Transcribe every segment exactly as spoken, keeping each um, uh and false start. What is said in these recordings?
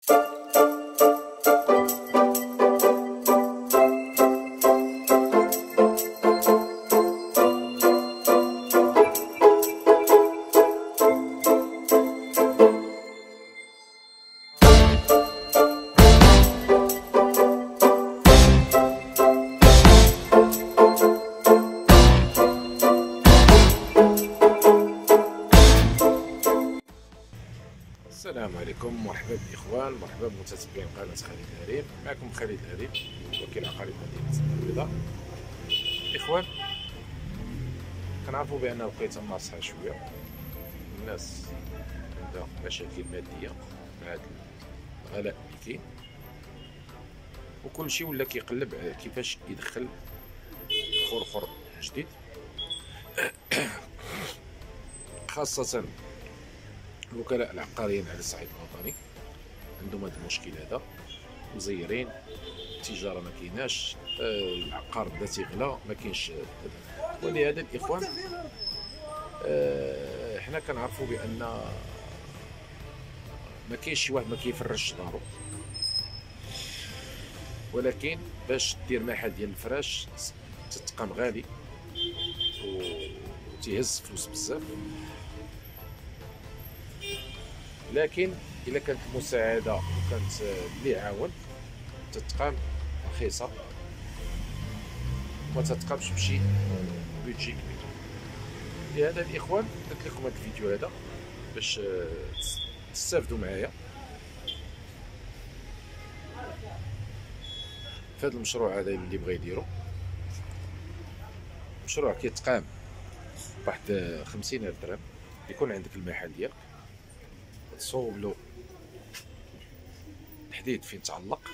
السلام عليكم، مرحبا بالاخوان، مرحبا بمتتبعين قناه خالد الهريم. معكم خالد الهريم، وكيل عقاري مدينه البيضاء. اخوان، كنعرفوا بان الوقيته ناصحه شويه، الناس عندها مشاكل ماديه مع هذا الغلاء اللي كاين، وكل شيء ولا كيقلب على كيفاش يدخل خرخر جديد، خاصه الوكلاء العقاريين على الصعيد الوطني عندهم هذا المشكل هذا، مزيرين، التجاره ما كايناش، العقار بدا تيغلى، ما كاينش. ولهذا الاخوان حنا كنعرفوا بان ما كاينش شي واحد ما كيفرش دارو، ولكن باش دير محل ديال الفراش تتقام غالي وتيهز فلوس بزاف. لكن الا كانت المساعده وكانت اللي يعاون تتقام رخيصه، وما تتقامش بشي بيدجي كبير. لهذا الاخوان درت لكم هذا الفيديو هذا باش تستافدوا معايا في هذا المشروع هذا اللي بغى يديرو. مشروع كيتقام بواحد خمسين ألف درهم، يكون عندك المحل ديالك، تصوب له تحديد فين تعلق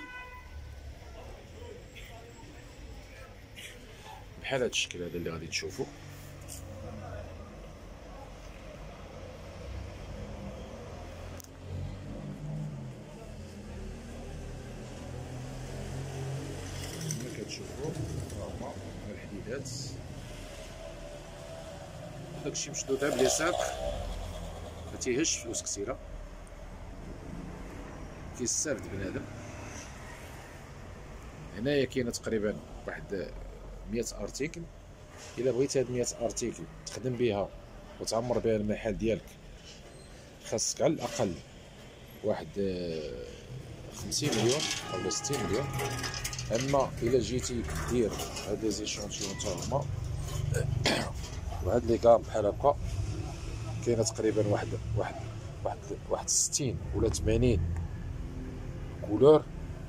بحال هذا الشكل هذا اللي غادي تشوفوا. كما كتشوفوا هما الحديدات، داكشي مشدود باليساق، ما تيهش فلوس كثيره، كيستافد بنادم. هنايا كاينه تقريبا واحد مية ارتيكل. الا بغيتي هاد مية ارتيكل تخدم بها وتعمر بها المحل ديالك، خاصك على الاقل واحد خمسين مليون ولا ستين مليون. اما الا جيتي دير هاد لي زيشونتيون تا هما وهاد لي كام بحال هكا، كاينه تقريبا واحد واحد واحد واحد ستين ولا ثمانين كولور.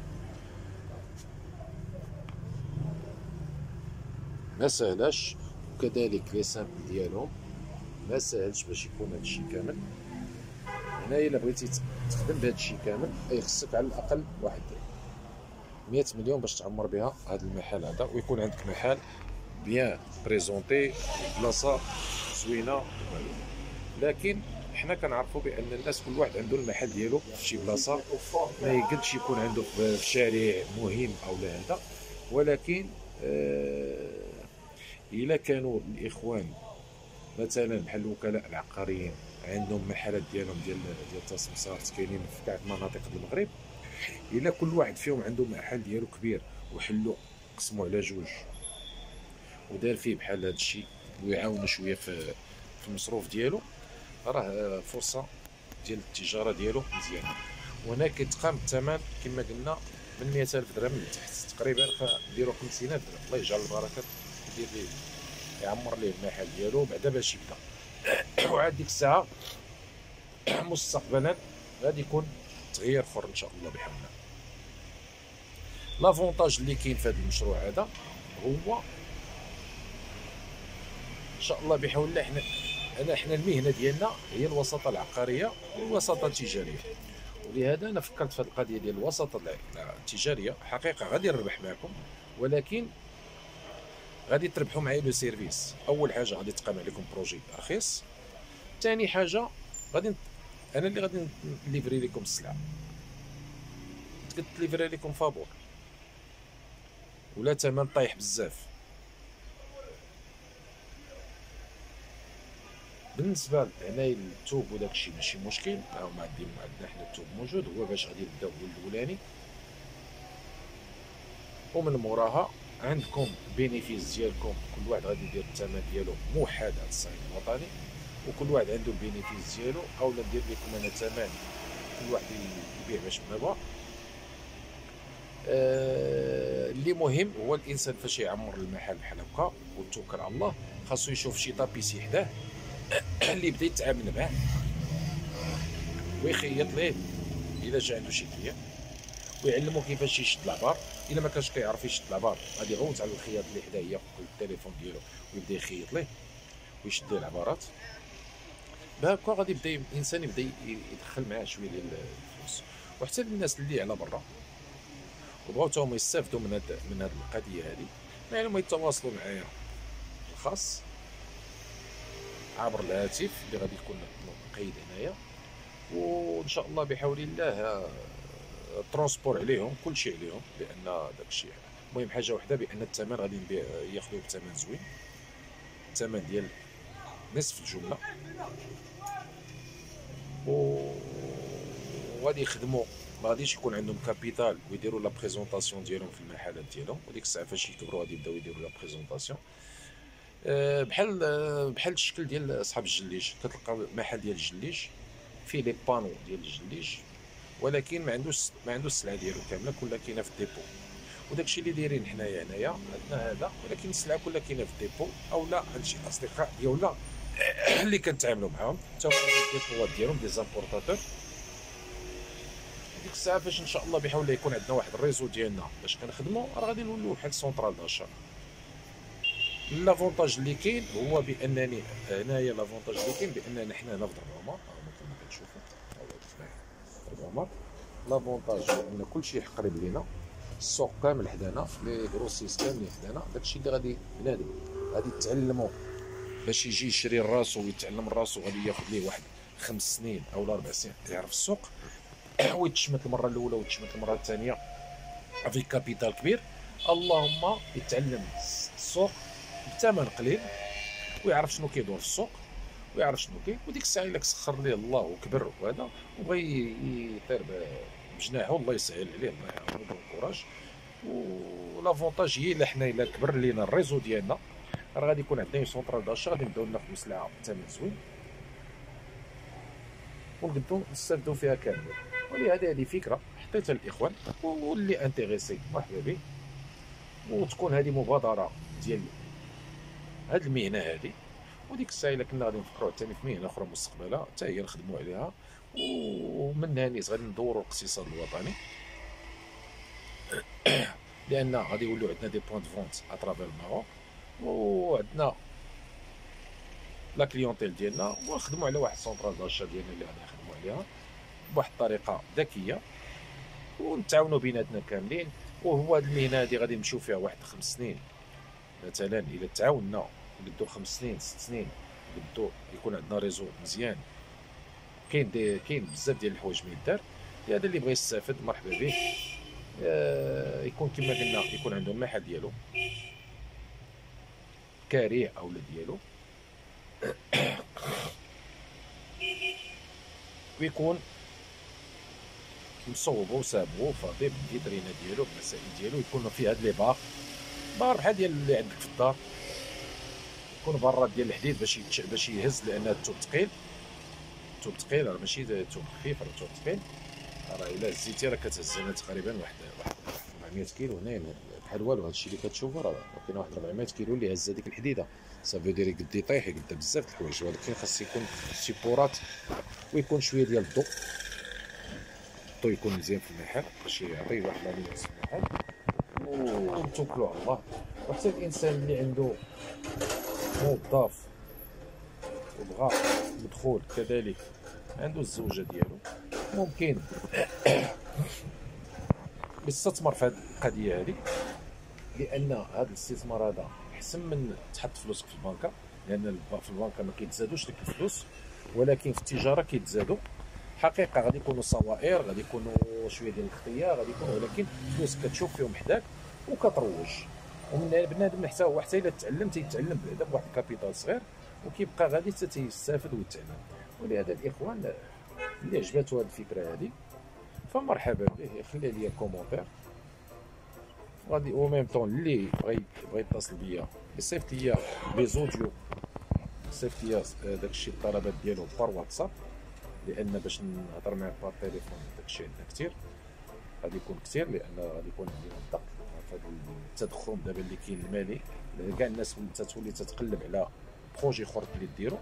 ما سهلاش، وكذلك لي سامبل ديالهم ما سهلش باش يكون هادشي كامل. هنايا الا بغيتي تخدم بهادشي كامل اي خصك على الاقل واحد مية مليون باش تعمر بها هذا المحل هذا، ويكون عندك محل بيان بريزونتي، بلاصه زوينه. لكن حنا كنعرفوا بان الناس كل واحد عنده المحل ديالو في شي بلاصه، ما يقدش يكون عنده في شارع مهم او لا هذا. ولكن آه الا كانوا الاخوان مثلا بحال الوكلاء العقاريين عندهم محلات ديالهم ديال ديال التسمسارات كاينين في كاع مناطق المغرب، الا كل واحد فيهم عنده محل ديالو كبير وحلو قسموا على جوج ودار فيه بحال هذا الشيء ويعاونوا شويه في في المصروف ديالو، راه فرصه ديال التجاره ديالو مزيانه. وهنا كيتقام الثمن كما قلنا من مية ألف درهم لتحت، تقريبا نديرو خمسين ألف درهم. الله يجعل البركه، يدير ليه يعمر ليه المحل ديالو بعدا باش يبدا. وعاد ديك الساعه مستقبلا غادي يكون تغيير اخر ان شاء الله بحول الله. لافونتاج اللي كاين في هذا المشروع هذا هو ان شاء الله بحول الله، حنا انا حنا المهنه ديالنا هي الوساطه العقاريه والوساطه التجاريه، ولهذا انا فكرت في هذه القضيه ديال الوساطه التجاريه. حقيقه غادي نربح معكم، ولكن غادي تربحوا معايا لو سيرفيس. اول حاجه غادي تقام عليكم بروجي رخيص، ثاني حاجه غادي انا اللي غادي نليفري لكم السلعه، تليفري لكم فابور ولا ثمن طايح بزاف. بالنسبه هنايا للتوب وداك الشيء ماشي مشكل، ها هما عندي عندنا حنا التوب موجود، هو باش غادي نبداو بالاولاني، ومن موراها عندكم بينيفيس ديالكم، كل واحد غادي يدير الثمن ديالو موحد على الصعيد الوطني، وكل واحد عنده البينيفيس ديالو، اولا ندير لكم انا ثمن كل واحد يبيع باش ما بغا. آه اللي مهم هو الانسان فاش يعمر المحل بحال هكا وتوكل على الله، خاصو يشوف شي طابيسي حداه اللي بدا يتعامل معاه ويخيط ليه الا جا عنده شي كليان، ويعلمو كيفاش يشد العبار. الا ما كانش كيعرف يشد العبار غادي يغوت على الخياط اللي حداه ياخذ التليفون ديالو ويبدا يخيط ليه ويشد ليه العبارات. بهاكا غادي يبدا الانسان يبدا يدخل معاه شويه ديال الفلوس. وحتى الناس اللي على برا وبغاو تا هما يستافدوا من هاد من هاد القضيه هادي، يعني هما يتواصلوا معايا الخاص عبر الهاتف اللي غادي يكون مقيد هنايا، وان شاء الله بحول الله ترونسبور عليهم كلشي عليهم، لان داكشي المهم حاجه وحده، بان الثمن غادي نبيع ياخذوه بثمن زوين، الثمن ديال نصف الجمله، و وغادي يخدموا ما غاديش يكون عندهم كابيتال ويديروا لا بريزونطاسيون ديالهم في المحلات ديالهم، وديك الساعه فاش يكبروا غادي يبداو يديروا لا بريزونطاسيون. أه بحال أه بحال الشكل ديال اصحاب الجليج، كتلقى محل ديال الجليج فيه لي بانو ديال الجليج، ولكن ما عندوش ما عندوش السلعه ديالو كامله، كلها كاينه في الديبو. وداكشي اللي دايرين حنايا هنايا عندنا هذا، ولكن السلعه كلها كاينه في الديبو، اولا عند شي اصدقاء ديالنا اللي كنتعاملوا معاهم حتى هما الديبوات ديالهم دي زامبورطاتور. ديك الساعه فاش ان شاء الله بحول الله يكون عندنا واحد الريزو ديالنا باش كنخدموا، راه غادي نوليو بحال سونطرال داشا. لافونتاج اللي كاين هو بانني هنايا، لافونتاج اللي كاين باننا حنا هنا في درهما كما كتشوفوا درهما، لافونتاج ان كلشي قريب لينا، السوق كامل حدانا، لي غروسيس كاملين حدانا. داكشي اللي غادي بنادم غادي يتعلموا باش يجي يشري راسو ويتعلم راسو، غادي ياخذ ليه واحد خمس سنين او اربع سنين يعرف السوق ويتشمت المره الاولى ويتشمت المره الثانيه في كابيتال كبير. اللهم يتعلم السوق بثمن قليل ويعرف شنو كيدور في السوق ويعرف شنو كاين، وديك الساعه الا سخر ليه الله وكبر وهذا وبغى يطير بجناحه الله يسهل عليه، الله يعاونو بالكوراج. ولافونتاج هي الا حنا الا كبر لينا الريزو ديالنا، راه غادي يكون عندنا سونطرال داشا، غادي نبداو ناخذ سلعه بثمن زوين ونقدروا نستافدوا فيها كامل. ولهذا هذه فكره حطيتها للاخوان، واللي انتريسي مرحبا به، وتكون هذه مبادره ديال هذه المهنه هذه. وديك الساعه الا كنا غادي نفكروا ثاني في مهنه اخرى مستقبلا حتى هي نخدموا عليها، ومنها نيت غادي ندوروا الاقتصاد الوطني، لان غادي يوليو عندنا دي بوين دو فونت اترافير الماروك، وعندنا لا كليونتيل ديالنا، ونخدموا على واحد سونطرال داشا ديالنا اللي غادي نخدموا عليها بواحد الطريقه ذكيه ونتعاونوا بيناتنا كاملين. وهو هذه المهنه هذه غادي نمشيو فيها واحد خمس سنين مثلا، الا تعاوننا نقدو خمس سنين ست سنين نقدو يكون عندنا ريزو مزيان. كاين دي كاين بزاف ديال الحوايج ما يدار، هذا اللي بغى يستافد مرحبا به. آه يكون كما قلنا يكون عنده المحل ديالو كاريه اولا ديالو ويكون مصوبو وسابغو فاضي بالفيترينا ديالو بالمسائل ديالو، يكون فيه هاد لي بار بار بحال ديال اللي عندك في الدار، يكون براد ديال الحديد باش يتش... باش يهز، لان الثوب ثقيل، الثوب ثقيل راه ماشي ثوب خفيف، راه ثوب ثقيل. راه الا هزيتي راه كتهز لنا تقريبا واحد واحد أربعمية كيلو هنايا بحال والو. هادشي اللي كتشوفو راه كاين واحد أربعمية كيلو اللي هز هذيك الحديده، صافي دير يقد يطيح يقد بزاف د الحوايج، ولكن خاص يكون سيبورات ويكون شويه ديال الضوء، الضوء يكون مزيان في المحل باش يعطي واحد لاميناس في المحل، ونتوكلوا على الله. وحتى الانسان اللي عنده موظف وبغى مدخول كذلك عنده الزوجه ديالو، ممكن يستثمر في هذه القضيه هذه، لان هذا الاستثمار هذا احسن من تحط فلوسك في البنكه، لان في البنكه ما كيتزادوش ديك الفلوس، ولكن في التجاره كيتزادوا. حقيقه غادي يكونوا صوائر، غادي يكونوا شويه ديال الخطيه، غادي يكونوا، ولكن فلوسك كتشوف فيهم حداك وكتروج. ومن بنادم حتى هو حتى الا تعلم تيتعلم بعدا بواحد الكابيتال صغير، وكيبقى غادي حتى تيستافد ويتعلم. ولهذا الاخوان اللي عجباتو هذه الفكره هذه فمرحبا به، يخلي لي كومونتير غادي. او ميم طون اللي بغى بغى يتصل بيا يصيفط ليا لي زوديو، يصيفط ليا داكشي الطلبات ديالو بار واتساب، لان باش نهضر معاه بار تليفون داكشي عندنا كثير، غادي يكون كثير، لان غادي يكون عندنا الضغط في هذا التضخم دابا اللي كاين المالي، كاع الناس تولي تتقلب على بروجي اخر اللي ديرو.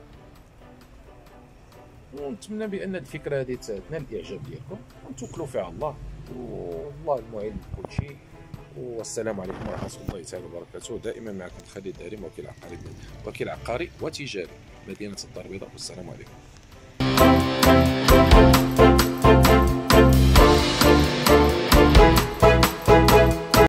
ونتمنى بان الفكره هذه تنال الاعجاب ديالكم ونتوكلوا فيها الله، والله المعين بكل شيء. والسلام عليكم ورحمه الله تعالى وبركاته. دائما معكم خالد داريم، وكيل عقاري وكيل عقاري وتجاري مدينه الدار البيضاء، والسلام عليكم.